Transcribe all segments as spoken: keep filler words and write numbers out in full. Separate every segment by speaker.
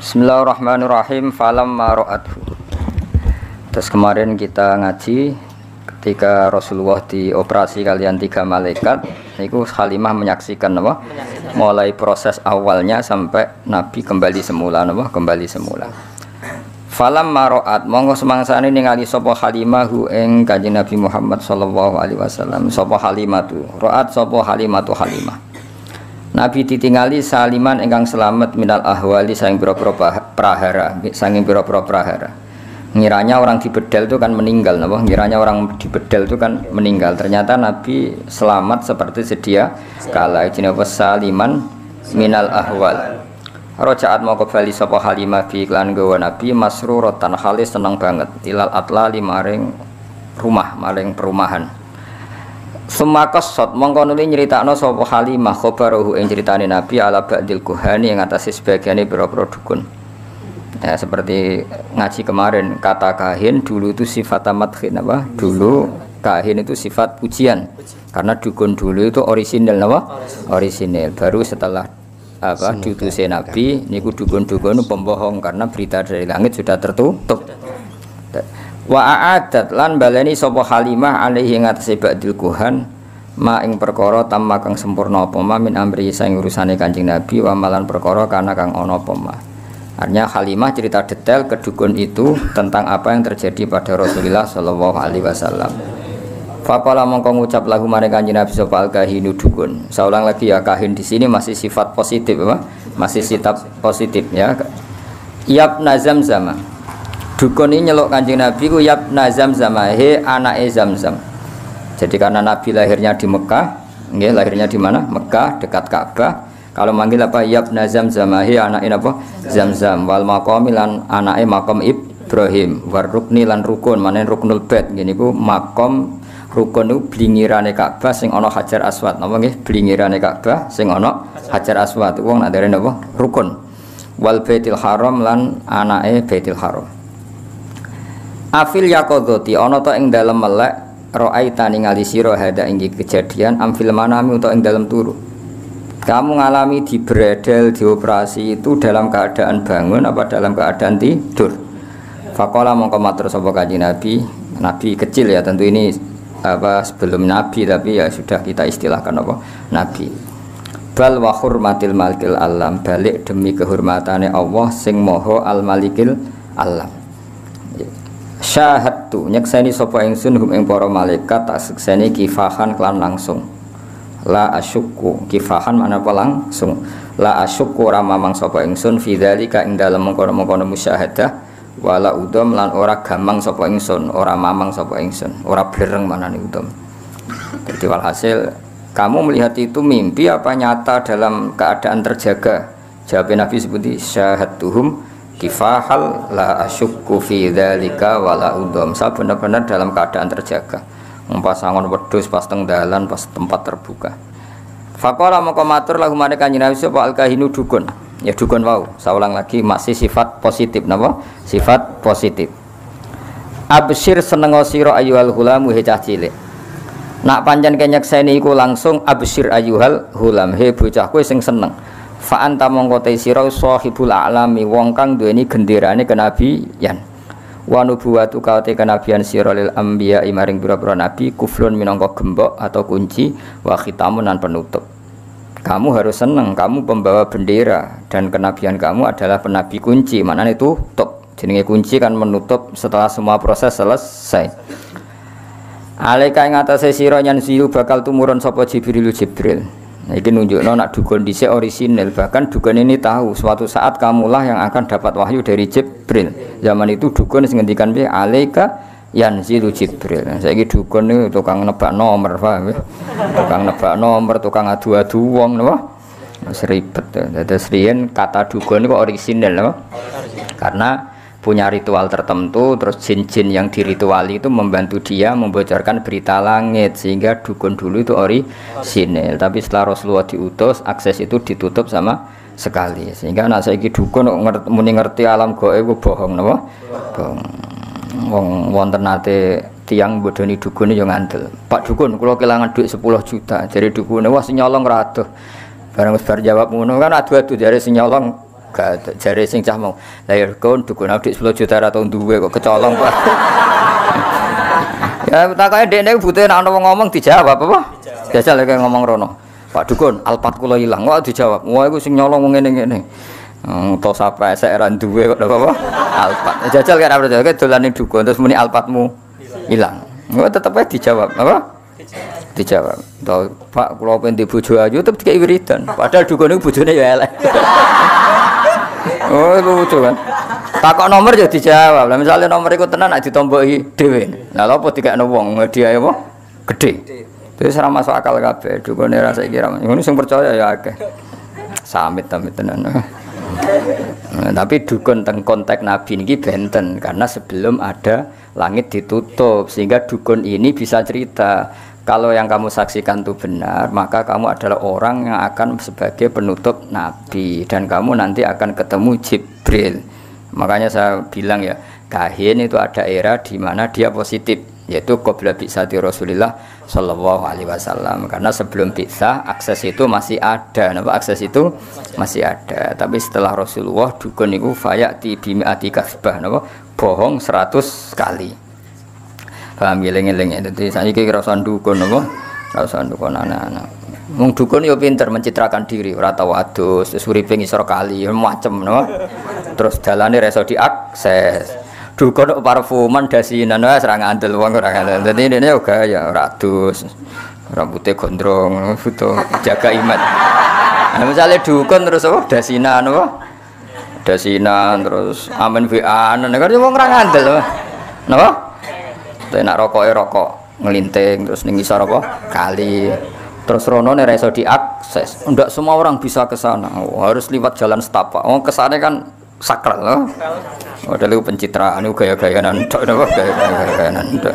Speaker 1: Bismillahirrahmanirrahim. Falamma ra'athu. Terus kemarin kita ngaji ketika Rasulullah dioperasi kalian tiga malaikat, itu Halimah menyaksikan apa? Mulai proses awalnya sampai Nabi kembali semula, apa? Kembali semula. Falamma ra'at, monggo semangsane ningali sapa Halimah hu ing Kanjeng Nabi Muhammad sallallahu alaihi wasallam. Sapa Halimah tu? Ra'at sapa Halimah tu Halimah. Nabi ditingali saliman ingkang selamat minal ahwali saking pira-pira prahara, saking pira-pira prahara. Ngiranya orang di bedel itu kan meninggal, napa? Ngiranya orang di bedel itu kan meninggal. Ternyata Nabi selamat seperti sedia kala. Jenenge saliman minal ahwal. Rojaat mau kembali sapa Halimah bi iklan gawa Nabi masruratan halis seneng banget. Ilal atlali maring rumah, maring perumahan. Semakos sot mongko nuli nyeritakno sapa Halimah khabaruhu ing critane Nabi ala ba'dil kuhani ing atase sebagiane pira-pira dukun. Ya, seperti ngaji kemarin kata kahin dulu itu sifat madhin apa? Dulu kahin itu sifat pujian. Karena dukun dulu itu orisinal apa? Orisinal. Baru setelah apa diutusnya Nabi niku dukun-dukun pembohong karena berita dari langit sudah tertutup. Wa a'adat lan baleni sapa Halimah alaihi ngatasi ba'dil kuhan ma ing perkara tamma kang sempurna apa ma min amri saing urusane Kanjeng Nabi wa malan perkara kana kang ana apa ma. Artinya Halimah cerita detail ke dukun itu tentang apa yang terjadi pada Rasulullah sallallahu alaihi wasallam. Faqala mongko ngucap lagu maring Kanjeng Nabi sapa al-kahinu dukun. Saulang lagi ya kahin di sini masih sifat positif apa? Masih sifat positif ya. Yab nazam zama. Dukun ini nyeluk Kanjeng Nabi ku yabna Zamzam, he anake Zamzam. Jadi karena Nabi lahirnya di Mekah, nggih lahirnya di mana? Mekah dekat Ka'bah. Kalau manggil apa yabna Zamzam, he anake apa? Zamzam. Wal maqami lan anake maqam Ibrahim. War rukni lan rukun, manen ruknul bait. Ngene iku maqam rukun niku blingirane Ka'bah sing ana Hajar Aswad. Napa nggih? Blingirane Ka'bah sing ana Hajar Aswad. Wong nak derene apa? Rukun. Wal Baitul Haram lan anake Baitul Haram. Afil yakodoti ana ta ing dalem melek ra'aita ningali sira hada ing kejadian amfil manami utawa ing dalem turu. Kamu ngalami di bredel dioperasi itu dalam keadaan bangun apa dalam keadaan tidur? Faqala mongko matur sapa Kanjeng Nabi, Nabi kecil ya tentu ini apa sebelum Nabi tapi ya sudah kita istilahkan apa Nabi. Bal wa hurmatil malikil alam, balik demi kehormatane Allah sing Maha al malikil alam. Syahadtu nyekseni sapa ingsun hum ing para malaikat tak sekseni kifahan kelan langsung. La asyukku kifahan mana apa langsung. La asyukku ora mamang sapa ingsun fi dzalika ing dalem mengkono-mengkono musyahadah wala udom lan ora gamang sapa ingsun, ora mamang sapa ingsun, ora blereng manane udom. Jadi walhasil kamu melihat itu mimpi apa nyata dalam keadaan terjaga? Jawab Nabi seperti syahadtuhum kifahal la asyukku fi dzalika wala udom. Saya benar-benar dalam keadaan terjaga. Pasangan wedhus pas teng dalan pas tempat terbuka. Faqala maka matur lahu marang Kanjeng Nabi sapa al-kahinu dukun. Ya dukun wau. Saya ulang lagi masih sifat positif napa? Sifat positif. Absyir seneng sira ayyuhal gulamu he cah cilik. Nak pancen kenyekseni iku langsung absyir ayyuhal gulam he bocah kowe sing seneng. Fa anta mongko te sira sahibul a'lami wong kang duweni genderane kenabian wa nubuwatu ka te kenabian sira lil anbiya maring pira-pira nabi kuflun minangka gembok atau kunci wa khitamun lan penutup. Kamu harus senang, kamu pembawa bendera dan kenabian kamu adalah penabi kunci, maknane tutup. Jenenge kunci kan menutup setelah semua proses selesai. Alaika ing atase sira nyan siyu bakal tumurun sapa Jibril Jibril. Nah, ini nunjukno nak dukun dhisik orisinal, bahkan dukun ini tahu suatu saat kamulah yang akan dapat wahyu dari Jibril. Zaman itu dukun sing ngendikan piye alaika yanzilu Jibril. Nah, saiki dukun niku tukang nebak nomor, paham ya? Tukang nebak nomor, tukang adu-adu wong napa? Wis ribet. Dados riyen kata dukun niku orisinal napa? Karena punya ritual tertentu, terus jin-jin yang dirituali itu membantu dia membocorkan berita langit sehingga dukun dulu itu orisinil. Tapi setelah Rasulullah diutus, akses itu ditutup sama sekali sehingga anak saiki dukun ngerti, muni ngerti alam gaib bohong napa? Bohong. Wong wonten nate tiyang bodoni dukun yo ngandel. Pak dukun, kula kelangan duit sepuluh juta. Jare dukune wah sing nyolong ra adoh. Bareng wis bar jawab ngono kan adu-adu jare sing nyolong gak jare sing cah mau. Lah ya kon dukun adik sepuluh juta ra tau duwe kok kecolong Pak. Ya takoke dekne butuhe nek ana wong ngomong dijawab apa? Jajal lek ngomong rono. Pak dukun, alpat kula ilang. Kok dijawab. Wah iku sing nyolong ngene-ngene. Ento sampai saya ra duwe kok apa? Alpat. Jajal kan ora percaya dolane dukun terus muni alpatmu hilang. Kok tetep ae dijawab apa? Dijawab. Tau Pak kula pengen bojo ayu tetep dikek wiridan. Padahal dukun iku bojone ya elek. Oh lucu kan. Takok nomor ya dijawab. Lah misale nomor iku tenan nek ditomboki dhewe. Lah lha apa dikekno wong hadiah apa? Gedhe. Terus ora masuk akal kabeh. Dukune ra saiki ra. Ngono sing percaya ya akeh. Samit-samit tenan. Nah, tapi dukun teng konteks Nabi niki benten karena sebelum ada langit ditutup sehingga dukun ini bisa cerita kalau yang kamu saksikan itu benar maka kamu adalah orang yang akan sebagai penutup Nabi dan kamu nanti akan ketemu Jibril. Makanya saya bilang ya kahin itu ada era di mana dia positif yaitu qabla bi'tsati Rasulillah sallallahu alaihi wasallam karena sebelum bi'tsah akses itu masih ada. Napa akses itu masih ada tapi setelah Rasulullah dukun itu fayati bimi'ati kasbah napa bohong seratus kali. Paham geleng-geleng ya dadi saiki kira usah dukun napa ora usah dukun anak-anak. Wong dukun yo pinter mencitrakan diri ora tau adus terus uripe ngisor kali macem napa terus dalane ra iso diakses. Dukun parfuman dasinan wis ora ngandel wong ora ngandel. Dadi dene yo gaya ora adus. Rambutnya gondrong, foto jaga image. Nah, misalnya dukun terus apa dasinan apa? Dasinan terus amen W A-an nek wong ora ngandel. Napa? Tenak rokoke rokok ngelinting terus ning ngisor apa? Kali. Terus rono nek ra iso diakses. Ndak semua orang bisa ke sana. Oh, harus lewat jalan setapak. Oh, kesane kan sakral loh. Padahal itu pencitraan itu gaya-gayaan tok napa gaya-gayaan tok.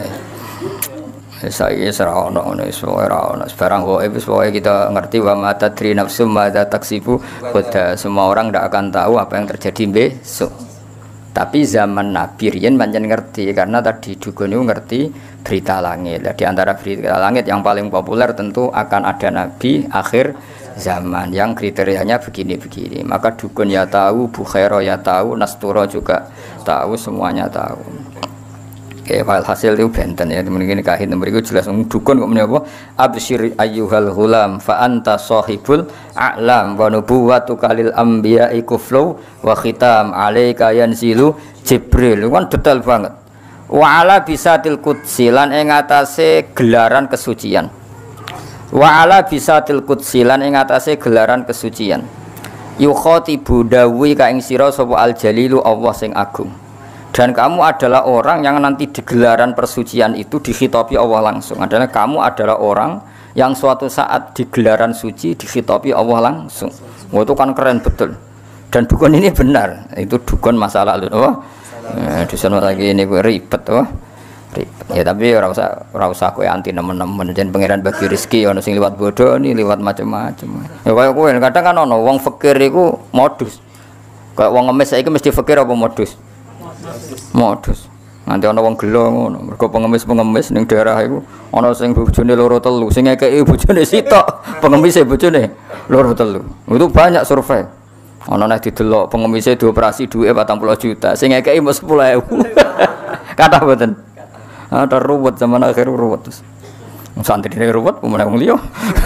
Speaker 1: Saya ora ono ngono wis ora ono. Sekarang kok wis pokoke kita ngerti wa ma tadri nafsum madza taksibu qad semua orang ndak akan tahu apa yang terjadi besok. Tapi zaman Nabi riyen pancen ngerti karena tadi dukun itu ngerti berita langit. Di antara berita langit yang paling populer tentu akan ada nabi akhir zaman yang kriterianya begini-begini. Maka dukun ya tahu, Bukhaira ya tahu, Nasturo juga tahu, semuanya tahu. Oke, file hasil itu benten ya. Mungkin kahin nomor itu jelas dukun kok meneh apa? Absyir ayyuhal ghulam fa anta sahibul a'lam wa nubuwwatuka lil anbiya'i kuflu wa khitam alayka yanzilu Jibril. Kan detail banget. Wa ala bisatil qudsi lan ing atase gelaran kesucian. Wa ala bisatil qudsi lan ing atase gelaran kesucian. Yukhatibu dawi ka ing sira sapa al jalilu Allah sing agung. Dan kamu adalah orang yang nanti di gelaran persucian itu dikhitabi Allah langsung. Adalah kamu adalah orang yang suatu saat di gelaran suci dikhitabi Allah langsung. Wah, itu kan keren betul. Dan dukun ini benar. Itu dukun masa lalu. Oh, nah, di sana lagi ini gue ribet, oh. Ribet. Ya tapi ora usah ora usah kowe anti nemen-nemen jen pangeran bagi rezeki ana sing liwat bodoh ni liwat macam-macam. Ya kaya kowe kadang kan ana wong fakir iku modus. Kayak wong ngemis saiki mesti fakir apa modus? Modus. Nanti ana wong gelo ngono. Mergo pengemis-pengemis ning daerah iku ana sing bojone loro telu, sing ngekeki bojone sitok, pengemise bojone loro telu. Itu banyak survei. Ana nek didelok pengemise dioperasi duwe patang puluh juta, sing ngekeki mung sepuluh ribu. Kathah mboten. Ada ruwet zaman akhir ruwet terus. Santri dene ruwet pemenang wong liya.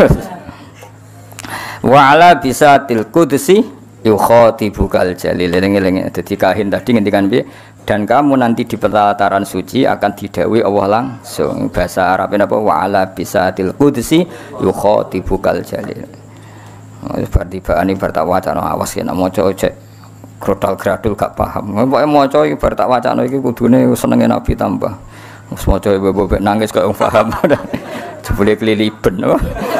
Speaker 1: Wa ala bisatil qudsi yukhatibukal jalil. Eling-eling dadi kahin tadi ngendikan piye? Dan kamu nanti di pelataran suci akan didhawuhi Allah langsung. Bahasa Arabnya apa? Wa ala bisatil qudsi yukhatibukal jalil. Wis bar tibane bar tak wacana awas yen maca cek grodal gradul gak paham. Pokoke maca iki bar tak wacana iki kudune senenge Nabi tambah. Wis maca bebek nangis kok paham. Jebule keliliben apa?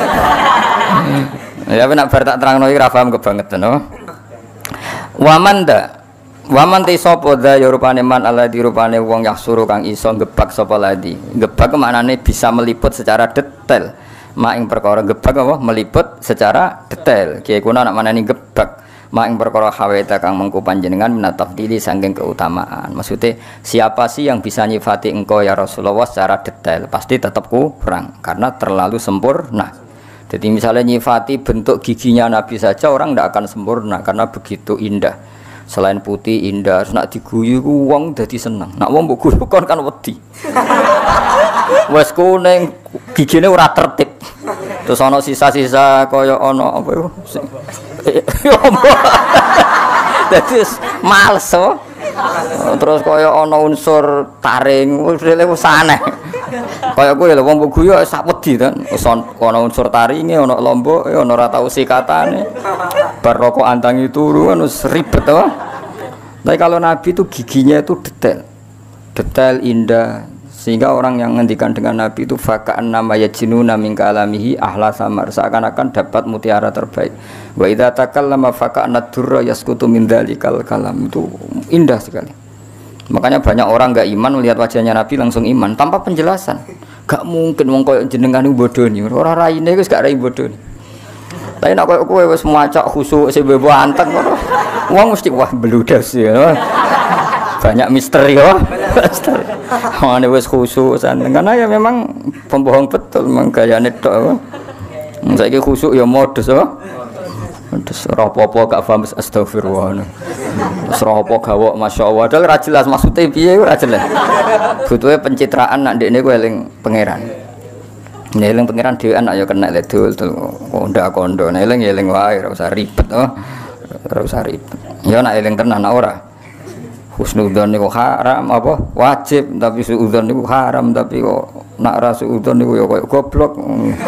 Speaker 1: Ya nek bar tak terangno iki ra paham kebangetan apa? Wamanda waman te sapa dha ya rupane man alladzi rupane wong yahsuru kang iso gebak sapa ladi. Gebak maknane bisa meliput secara detail. Mak ing perkara gebak apa meliput secara detail. Kiye kuna nak manani gebak. Mak ing perkara haweta kang mengko panjenengan minatafdili saking keutamaan. Maksudnya siapa sih yang bisa nyifati engkau ya Rasulullah secara detail? Pasti tetap kurang karena terlalu sempurna. Jadi misalnya nyifati bentuk giginya Nabi saja orang tidak akan sempurna karena begitu indah. Selain putih indah, nak diguyu ku wong dadi seneng. Nak wong mbok guyu kon kan wedi. Wes kuning gigine ora tertib. Terus ana sisa-sisa kaya ana apa iku? Dadi males oh. Terus kaya ana unsur taring, wis aneh. Kaya kowe lho wong guyu sak wedi kan. Wis ana unsur taringe, ana lombok, ana ora tau sikatane. Bar rokok antangi turu kan wis ribet to. Tapi kalau Nabi itu giginya itu detail. Detail indah sehingga orang yang ngendikan dengan Nabi itu faka'an nama yajinuna min kalamihi ahla samar, seakan-akan dapat mutiara terbaik. Wa idza takallama faka'an ad-durra yasqutu min dzalikal kalam, itu indah sekali. Makanya banyak orang enggak iman melihat wajahnya Nabi langsung iman tanpa penjelasan. Gak mungkin wong koyo jenengan niku bodoni, ora raine wis gak rai bodoni. Tapi nek koyo kowe wis muacak khusuk sing bebo anteng ngono. Wong mesti wah bludas ya. Banyak misteri ya. Misteri. Mane wis khusuk santen karena ya memang pembohong betul memang gayane tok. Saiki khusuk ya modus apa? Terus apa-apa gak paham astagfirullah. Terus apa gawok masyaallah. Padahal ra jelas maksude piye ora jelas. Butuhe pencitraan nak ndekne ku eling pangeran. Nek eling pangeran dhewean ayo kena le dul kondak-kondo. Nek eling eling wae ora usah ribet oh. Ora usah ribet. Ya nak eling tenan ora. Husnudzon niku haram apa wajib tapi suudzon niku haram tapi kok nak ra suudzon niku ya koyo goblok.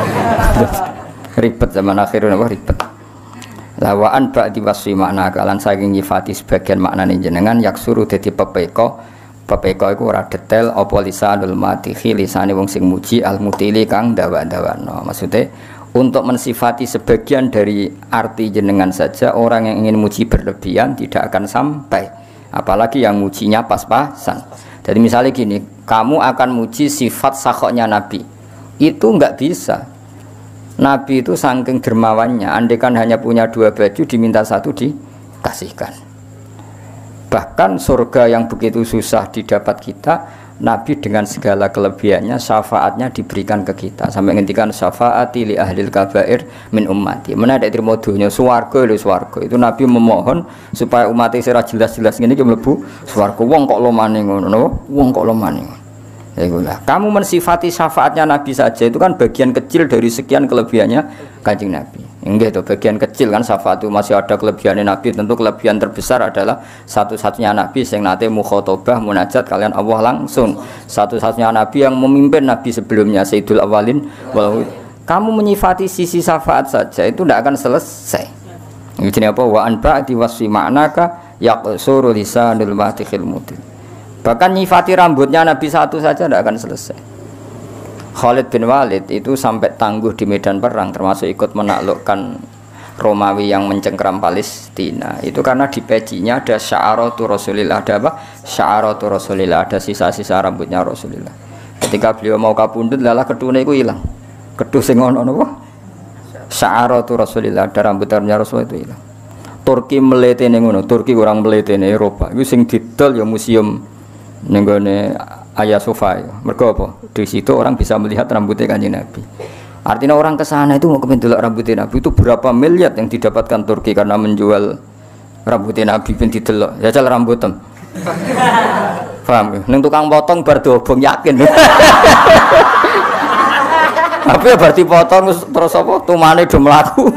Speaker 1: Ribet zaman akhir napa ribet. Lawaan ba'di wasfi makna kalan saking nyifati sebagian maknane jenengan yaksuru dadi pepeko. Pepeko iku ora detail apa lisanul matihi lisane wong sing muji al mutili kang dawa-dawano. Maksudnya untuk mensifati sebagian dari arti jenengan saja orang yang ingin muji berlebihan tidak akan sampai. Apalagi yang mujinya pas-pasan. Jadi misalnya gini, kamu akan muji sifat sakhoknya Nabi. Itu enggak bisa. Nabi itu saking dermawannya, andaikan hanya punya dua baju diminta satu dikasihkan. Bahkan surga yang begitu susah didapat kita, Nabi dengan segala kelebihannya syafaatnya diberikan ke kita. Sampai ngendikan syafaati li ahlil kabair min ummati. Mana ada terima dunya swarga lho swarga. Itu Nabi memohon supaya umatnya secara jelas-jelas ngene iki mlebu swarga. Wong kok lomane ngono napa? Wong kok lomane ngono. Itulah. Kamu mensifati syafaatnya Nabi saja itu kan bagian kecil dari sekian kelebihannya Kanjeng Nabi. Enggak itu bagian kecil kan syafaat itu masih ada kelebihannya Nabi. Tentu kelebihan terbesar adalah satu-satunya Nabi yang nate mukhotobah munajat kalian Allah langsung. Satu-satunya Nabi yang memimpin Nabi sebelumnya Sayyidul Awalin. Walau kamu menyifati sisi syafaat saja itu tidak akan selesai. Ini apa wa an ba'di wasfi ma'naka yaqsuru lisanul matikhil mutil. Bahkan nyifati rambutnya Nabi satu saja tidak akan selesai. Khalid bin Walid itu sampai tangguh di medan perang, termasuk ikut menaklukkan Romawi yang mencengkeram Palestina. Itu karena di pecinya ada sya'aratu Rasulillah, ada apa? Sya'aratu Rasulillah, ada sisa-sisa rambutnya Rasulillah. Ketika beliau mau kapundhut, lalah kedune iku hilang. Keduh sing ono napa? Sya'aratu Rasulillah, ada rambut-rambutnya Rasul itu hilang. Turki meletene ngono, Turki kurang meletene Eropa. Iku sing didol ya museum ning gone Hagia Sophia. Mergo apa? Di situ orang bisa melihat rambutnya Kanjeng Nabi. Artinya orang ke sana itu mau kepen delok rambutnya Nabi itu berapa miliar yang didapatkan Turki karena menjual rambutnya Nabi ben didelok. Jajal rambutem. Paham? Ning tukang potong bar dobong yakin. Tapi ya berarti potong terus apa? Tumane do mlaku.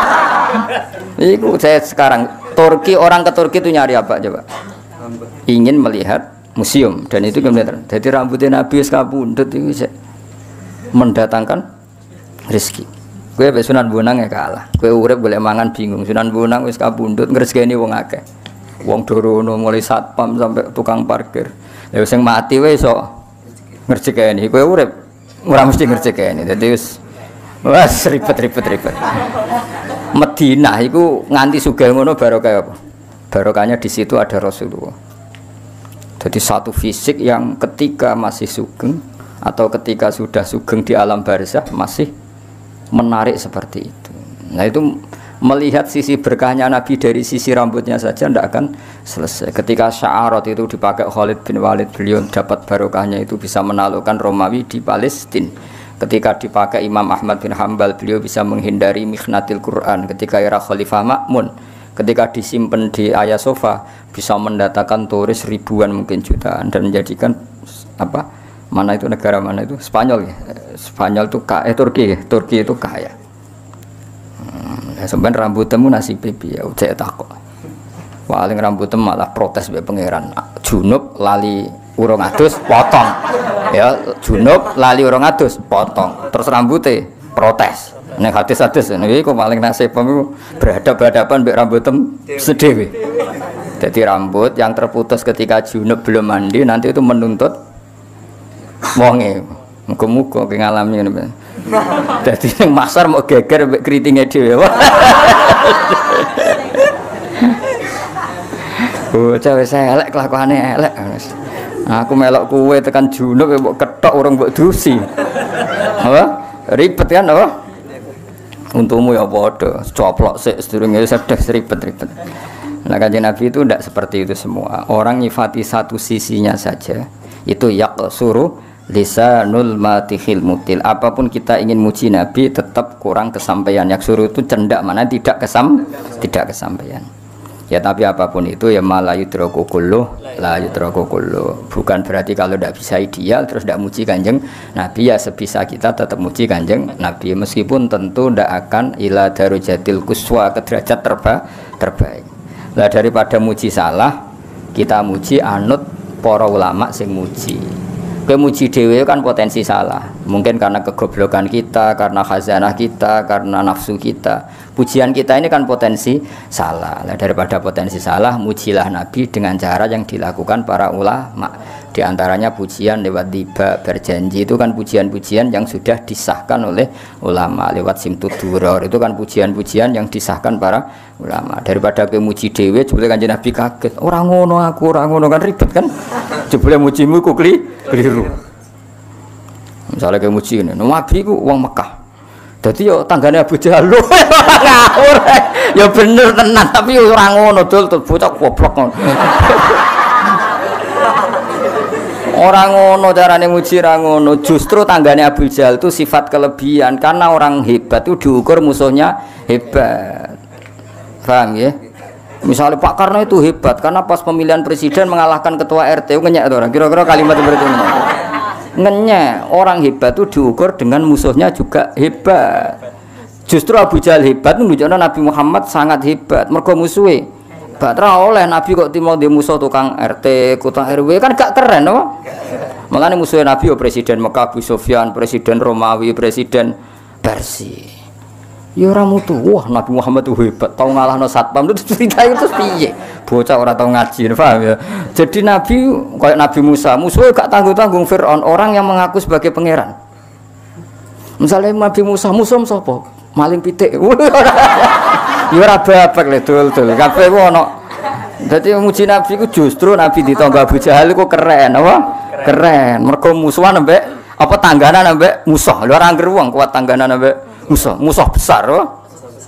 Speaker 1: Iku saya sekarang Turki, orang ke Turki itu nyari apa coba? Ingin melihat museum dan itu kemudian jadi rambutnya Nabi sekabundut itu mendatangkan rezeki. Kue be Sunan Bonang ya kalah. Kue urip boleh mangan bingung. Sunan Bonang wis kabundut ngresgeni wong akeh. Wong dorono mulai satpam sampai tukang parkir. Lha sing mati wae iso ngresgeni. Kue urip ora mesti ngresgeni. Dadi wis wis ribet-ribet ribet. Madinah iku nganti sugih ngono barokah apa? Barokahnya di situ ada Rasulullah. Jadi satu fisik yang ketika masih sugeng atau ketika sudah sugeng di alam barzah masih menarik seperti itu. Nah itu melihat sisi berkahnya Nabi dari sisi rambutnya saja tidak akan selesai. Ketika sya'arat itu dipakai Khalid bin Walid, beliau dapat barokahnya itu bisa menaklukkan Romawi di Palestina. Ketika dipakai Imam Ahmad bin Hambal, beliau bisa menghindari mikhnatil Quran. Ketika era Khalifah Ma'mun, ketika disimpan di Ayah Sofa, bisa mendatangkan turis ribuan mungkin jutaan dan menjadikan apa? Mana itu negara mana itu? Spanyol ya. Spanyol itu kaya, eh, Turki ya. Turki itu kaya. Hmm, sebenarnya rambutmu nasib pipi ya, udah takut. Paling rambutmu malah protes be pangeran. Junub lali urung adus potong. Ya, junub lali urung adus potong. Terus rambutnya protes. Nek hadis-hadis niki kok paling nasibmu berhadapan-hadapan mbek rambutmu sedhewe. Jadi rambut yang terputus ketika junub belum mandi nanti itu menuntut wonge. Muga-muga ki ngalami ngene. Dadi ning masar mau geger mbek kritinge dhewe. Bocah wis elek kelakuane elek. Aku melok kowe tekan junub mbok ketok urung mbok dusi. Apa? Ribet kan apa? Untukmu ya padha, coplok sik sedurunge sedhek ribet-ribet. Nah, Kanjeng Nabi itu tidak seperti itu semua. Orang nyifati satu sisinya saja. Itu yaqsuru lisanul matihil mutil. Apapun kita ingin muji Nabi tetap kurang kesampaian. Yaqsuru itu cendak mana tidak kesam tidak kesampaian. Ya tapi apapun itu ya malah yudraku kullu la yudraku kullu. Bukan berarti kalau tidak bisa ideal terus tidak muji Kanjeng Nabi, ya sebisa kita tetap muji Kanjeng Nabi meskipun tentu tidak akan ila darujatil kuswa ke derajat terba, terbaik. Lah daripada muji salah kita muji anut para ulama sing muji. Kemuji dewe kan potensi salah. Mungkin karena kegoblokan kita, karena khazanah kita, karena nafsu kita. Pujian kita ini kan potensi salah. Nah, daripada potensi salah, mujilah Nabi dengan cara yang dilakukan para ulama. Di antaranya pujian lewat tiba berjanji, itu kan pujian-pujian yang sudah disahkan oleh ulama. Lewat simtud duror, itu kan pujian-pujian yang disahkan para ulama. Daripada kemuji dewe, jebule Kanjeng Nabi kaget. Orang ngono aku, orang ngono kan ribet kan. Jebule mujimu ku keliru. Misalnya kayak muji ini, Nabi ku uang Mekah. Jadi yo tanggane Abu Jahal lho. Ngawur. Ya bener tenan, tapi yo ora ngono dul bocah goblok ngono. Ora ngono carane muji ra ngono. Justru tanggane Abu Jahal itu sifat kelebihan karena orang hebat itu diukur musuhnya hebat. Paham ya? Misalnya Pak Karno itu hebat karena pas pemilihan presiden mengalahkan ketua R T, ngenyek orang. Kira-kira kalimat seperti itu. Ngenyek, orang hebat itu diukur dengan musuhnya juga hebat. Justru Abu Jahal hebat menunjukkan Nabi Muhammad sangat hebat. Mergo musuhe. Batra oleh Nabi kok timo di musuh tukang R T, tukang R W kan gak keren, no? Makanya musuhnya Nabi yo presiden Mekah Abu Sufyan, presiden Romawi, presiden Persia. Ya ora mutu. Wah, Nabi Muhammad itu hebat, tau ngalahno satpam itu cerita itu piye? Bocah ora tau ngaji, paham ya? Jadi Nabi kayak Nabi Musa, musuhnya gak tanggung-tanggung Firaun, orang yang mengaku sebagai pangeran. Misalnya Nabi Musa, musuh sapa? Maling pitik. Ya ora babak le dul-dul. Kabeh ono. Dadi muji Nabi ku justru Nabi ditangga Abu Jahal iku keren, apa? Keren. Mergo musuhan ambek apa tangganan ambek musuh. Lho ora ngger wong kuat tangganan ambek musuh, musuh besar loh.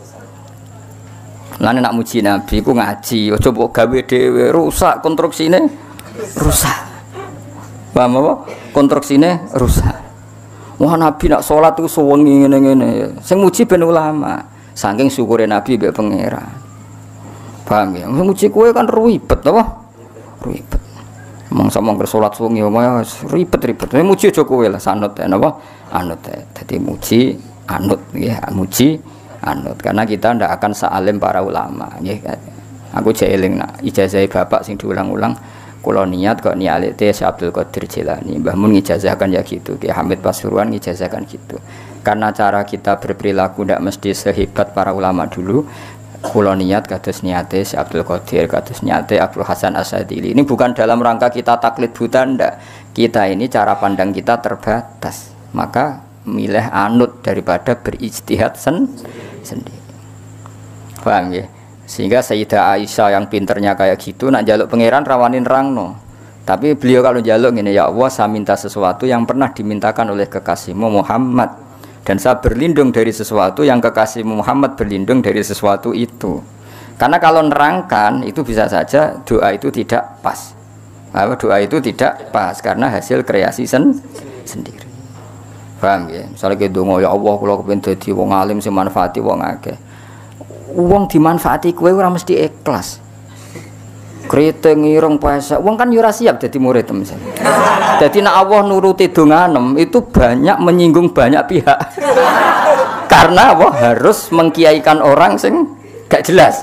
Speaker 1: Lan nak muji Nabi ku ngaji, aja mbok gawe dhewe rusak konstruksine, rusak. Paham apa? Konstruksine rusak. Wah Nabi nak salat ku sewengi ngene-ngene. Sing muji ben ulama. Saking syukure Nabi mbek pangeran. Paham ya? Muji kowe kan ribet apa? Ribet. Mangsa mong salat sewengi ribet-ribet. Muji aja kowe lah sanut napa? Anut. Dadi muji anut ya, muji anut karena kita ndak akan saalim para ulama nggih. Aku jeeling nak ijazah bapak sing diulang-ulang kula niat kok nialite Syekh Abdul Qadir Jilani Mbah Mun ngijazahkan ya gitu, Ki Hamid Pasuruan ngijazahkan gitu. Karena cara kita berperilaku ndak mesti sehebat para ulama dulu. Kula niat kados niate Syekh Abdul Qadir, kados niate Abdul Hasan As-Sadili. Ini bukan dalam rangka kita taklid buta ndak. Kita ini cara pandang kita terbatas. Maka milih anut daripada berijtihad sen sendiri. Paham ya? Sehingga Sayyidah Aisyah yang pinternya kayak gitu nak njaluk pangeran rawanin rangno. Tapi beliau kalau njaluk ngene, ya Allah saya minta sesuatu yang pernah dimintakan oleh kekasihmu Muhammad dan saya berlindung dari sesuatu yang kekasihmu Muhammad berlindung dari sesuatu itu. Karena kalau nerangkan itu bisa saja doa itu tidak pas. Apa doa itu tidak pas karena hasil kreasi sen sendiri. Paham ya? Misalnya kita ndonga ya Allah kula kepengin dadi wong alim sing manfaati wong akeh. Wong dimanfaati kowe ora mesti ikhlas. Kriting ireng pasak, wong kan yo ora siap dadi murid misalnya. Dadi nek Allah nuruti donganem itu banyak menyinggung banyak pihak. Karena apa? Harus mengkiaikan orang sing gak jelas.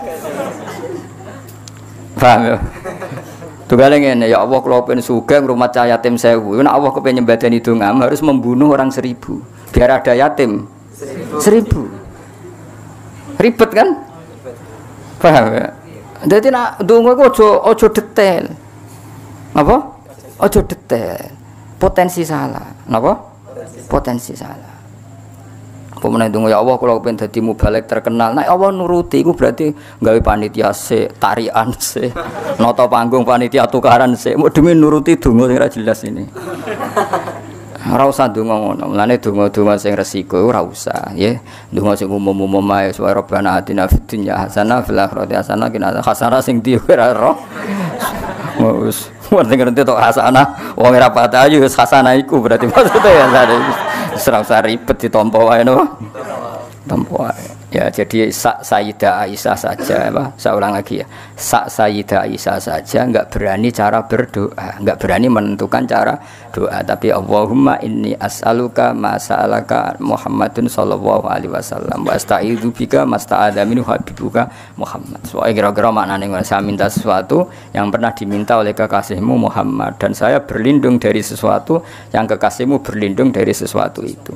Speaker 1: Paham ya? Tugale ngene, ya Allah kula pengen sugih ngrumat cah yatim sewu. Nek Allah kepengin nyembadani dongam harus membunuh orang seribu biar ada yatim seribu. Ribet kan? Paham ya? Dadi nek ndonga iku aja aja detail. Apa? Aja detail. Potensi salah. Napa? Potensi salah. Pemene ndonga ya Allah kula pengen dadi mubalek terkenal. Nek Allah nuruti iku berarti gawe panitia sik, tarian sik, nata panggung panitia tukaran sik. Mau demi nuruti donga sing ora jelas ini. Ora usah ndonga ngono. Mulane donga-donga sing resiko ora usah, nggih. Ndonga sing umum-umum ae supaya Rabbana atina fid dunya hasanah fil akhirati hasanah qina hasanah sing di ora ro. Wis ngerti-ngerti tok hasanah wong ora patayu wis hasanah iku berarti maksudnya ya sare. Serang usah ribet ditampa wae no. Tampa wae. Ya jadi sak Sayyidah Aisyah saja apa? Saya ulang lagi ya. Sak Sayyidah Aisyah saja enggak berani cara berdoa, enggak berani menentukan cara doa, tapi Allahumma inni as'aluka ma sa'alaka Muhammadun sallallahu alaihi wasallam wa asta'idzu bika masta'adza minhu habibuka Muhammad. Soale kira-kira maknane saya minta sesuatu yang pernah diminta oleh kekasihmu Muhammad dan saya berlindung dari sesuatu yang kekasihmu berlindung dari sesuatu itu.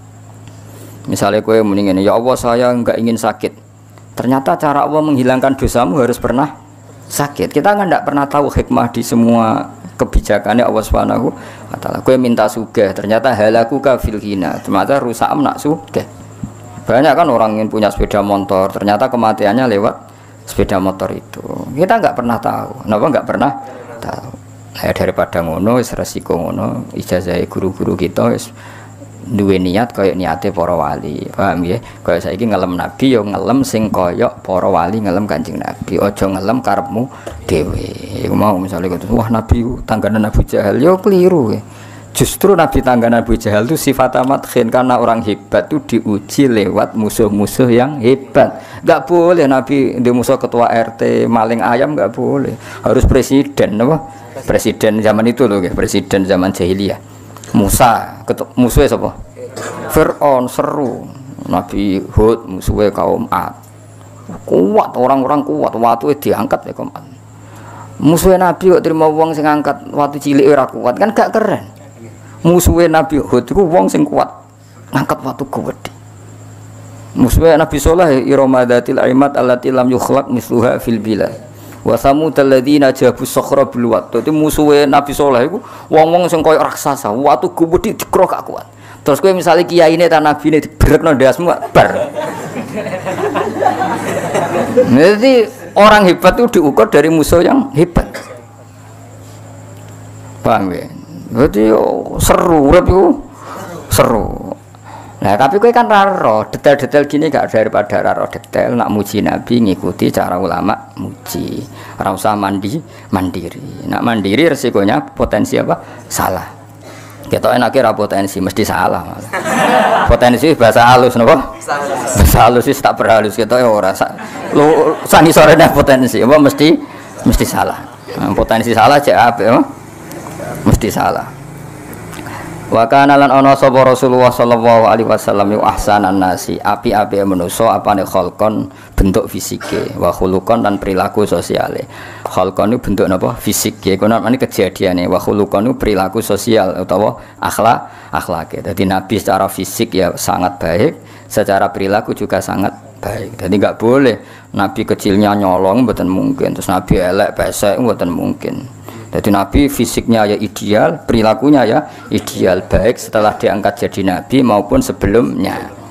Speaker 1: Misalnya kowe muni ngene, ya Allah saya enggak ingin sakit. Ternyata cara Allah menghilangkan dosamu harus pernah sakit. Kita kan enggak pernah tahu hikmah di semua kebijakannya Allah Subhanahu wa taala. Kowe minta sugih, ternyata halakuka fil hina. Ternyata rusak nak sugih. Banyak kan orang yang punya sepeda motor, ternyata kematiannya lewat sepeda motor itu. Kita enggak pernah tahu. Napa enggak pernah tahu. Nah, daripada ngono wis resiko ngono, ijazah guru-guru kita wis duwe niat kaya niate para wali. Paham nggih? Kaya saiki ngelem nabi ya ngelem sing kaya para wali ngelem Kanjeng Nabi. Aja ngelem karepmu dhewe. Iku mau misale ngono. Wah nabi tangganan Abu Jahal yo keliru. Justru nabi tangganan Abu Jahal itu sifat amat khin karena orang hebat itu diuji lewat musuh-musuh yang hebat. Enggak boleh nabi di musuh ketua R T maling ayam enggak boleh. Harus presiden apa? Presiden zaman itu loh, presiden zaman jahiliyah. Musa, musuhnya siapa? Fir'aun, seru. Nabi Hud, musuhnya kaum Ad. Kuat, orang-orang kuat. Waktu itu diangkat ya kaum Ad. Musuhnya Nabi kok terima uang sing angkat. Waktu cilik ora kuat, kan gak keren. Musuhnya Nabi Hud itu uang sing kuat. Angkat waktu gede. Musuhnya Nabi Soleh, Iromadatil aimat allati lam yukhlaq misluha fil bilad. Wa samud alladzina jabu sakhra bil wat. Dadi musuhe Nabi Saleh iku wong-wong sing koyo raksasa, watu gede dikrok gak kuat. Terus kowe misale kiyaine ta nabine dibrekno ndasmu bar. Jadi orang hebat itu diukur dari musuh yang hebat. Paham ya? Jadi seru urip iku seru. Nah, tapi kowe kan raro detail-detail gini gak daripada raro detail nak muji Nabi ngikuti cara ulama muji. Ora usah mandi mandiri. Nak mandiri resikonya potensi apa? Salah. Kita enake ra potensi mesti salah malah. Potensi bahasa halus napa? Bahasa halus wis tak berhalus kita ora lu sanisore potensi apa mesti mesti salah. Nah, potensi salah cek apik apa? Mesti salah. Wa kana lan ana sapa Rasulullah sallallahu alaihi wasallam yu ahsanan nasi api-api manusa apane khalqon bentuk fisike wa khuluqon dan perilaku sosiale. Khalqon itu bentuk napa fisik ya kono mane kejadiane wa khuluqon itu perilaku sosial utawa akhlak akhlake. Dadi Nabi secara fisik ya sangat baik, secara perilaku juga sangat baik. Jadi enggak boleh Nabi kecilnya nyolong mboten mungkin, terus Nabi elek pesek mboten mungkin. Jadi Nabi fisiknya ya ideal, perilakunya ya ideal, baik setelah diangkat jadi Nabi maupun sebelumnya.